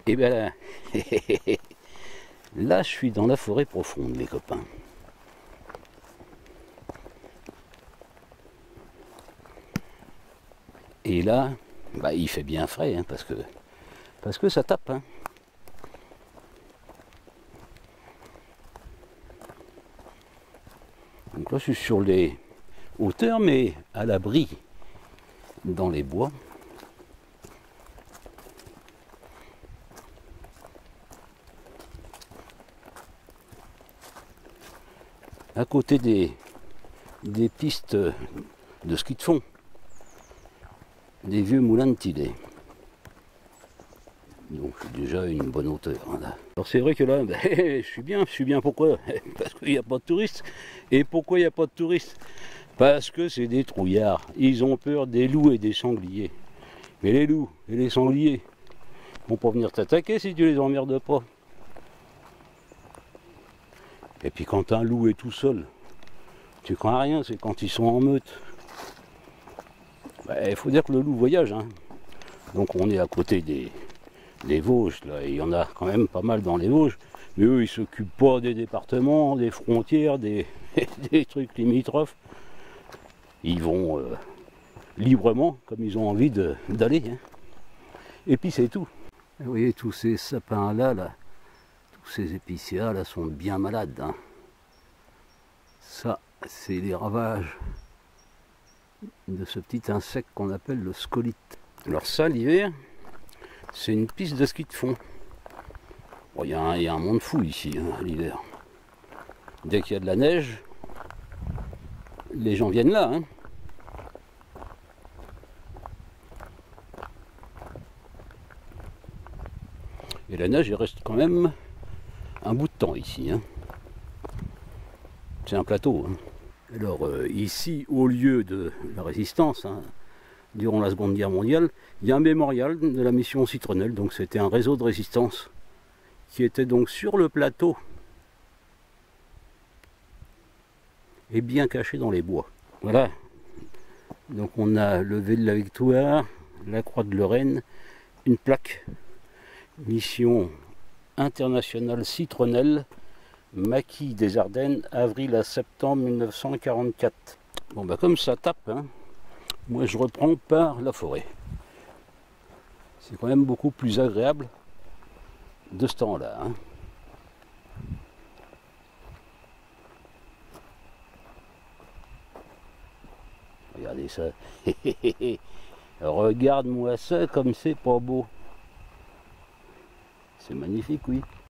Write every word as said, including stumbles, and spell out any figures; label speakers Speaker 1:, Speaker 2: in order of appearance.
Speaker 1: Et bien là, là je suis dans la forêt profonde, les copains. Et là, bah, il fait bien frais, hein, parce que parce que ça tape. Hein. Donc là, je suis sur les hauteurs, mais à l'abri dans les bois. À côté des, des pistes de ski de fond, des vieux moulins de Tillé. Donc déjà une bonne hauteur. Hein, là. Alors c'est vrai que là, ben, je suis bien, je suis bien pourquoi? Parce qu'il n'y a pas de touristes. Et pourquoi il n'y a pas de touristes? Parce que c'est des trouillards. Ils ont peur des loups et des sangliers. Mais les loups et les sangliers vont pas venir t'attaquer si tu les emmerdes pas. Et puis quand un loup est tout seul, tu crains rien, c'est quand ils sont en meute. Il faut dire que le loup voyage. Hein. Donc on est à côté des, des Vosges, là. Il y en a quand même pas mal dans les Vosges. Mais eux, ils s'occupent pas des départements, des frontières, des, des trucs limitrophes. Ils vont euh, librement, comme ils ont envie d'aller. Hein. Et puis c'est tout. Vous voyez, tous ces sapins-là, là, tous ces épicéas là sont bien malades. Hein. Ça, c'est les ravages de ce petit insecte qu'on appelle le scolite. Alors ça, l'hiver, c'est une piste de ski de fond. Bon, il y, y a un monde fou ici, hein, l'hiver. Dès qu'il y a de la neige, les gens viennent là. Hein. Et la neige, il reste quand même un bout de temps ici. Hein. C'est un plateau. Hein. Alors euh, ici, au lieu de la résistance, hein, durant la Seconde Guerre mondiale, il y a un mémorial de la mission Citronnelle. Donc c'était un réseau de résistance qui était donc sur le plateau et bien caché dans les bois. Voilà. Donc on a le V de la Victoire, la Croix de Lorraine, une plaque mission internationale Citronnelle, Maquis des Ardennes, avril à septembre mille neuf cent quarante-quatre. Bon bah comme ça tape, hein, moi je reprends par la forêt. C'est quand même beaucoup plus agréable de ce temps-là. Hein. Regardez ça. Regarde-moi ça comme c'est pas beau. C'est magnifique, oui.